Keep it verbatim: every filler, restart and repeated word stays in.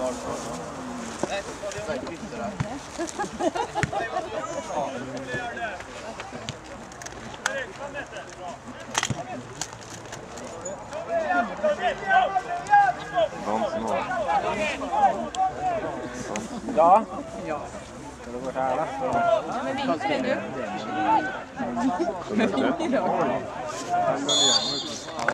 Ja. Ja. Ska du gå här då? Men vinkeln du?